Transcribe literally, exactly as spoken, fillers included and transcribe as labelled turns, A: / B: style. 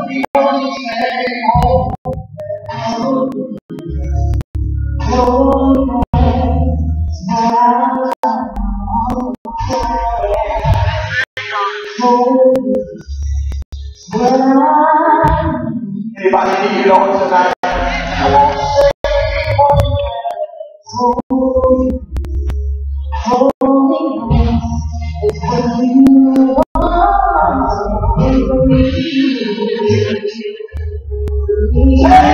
A: Anybody need it on tonight? I won't say holy, holy is when you are with me.